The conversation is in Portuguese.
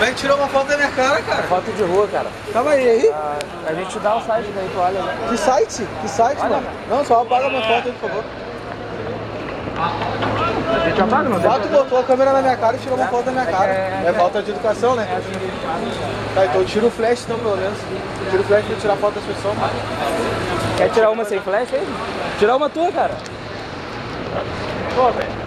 Vem, tirou uma foto da minha cara, cara. Foto de rua, cara. Calma aí. A gente dá o site daí, tu olha, né? Que site? Que site, Olha, mano? Não, só apaga minha foto aí, por favor. A gente apaga, não? Tu botou a câmera na minha cara e tirou uma foto da minha cara. É falta de educação, né? Tá, então tira o flash então, pelo menos. Tira o flash pra tirar foto das pessoas, mano. Quer tirar uma sem flash aí? Tirar uma tua, cara. Pô, velho.